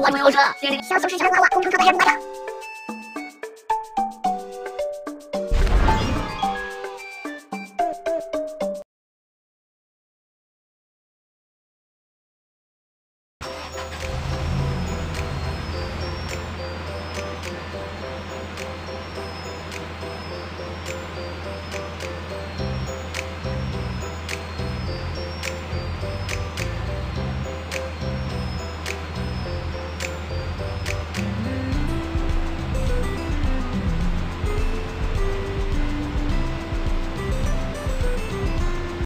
我没有车，小熊是想把我公主的人买的。